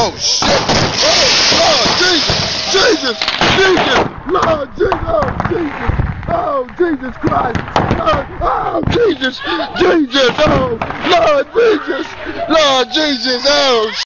Oh shit! Oh Lord Jesus! Jesus! Lord Jesus! Oh Jesus Christ! Oh Jesus! Jesus! Oh Lord Jesus! Lord Jesus! Oh.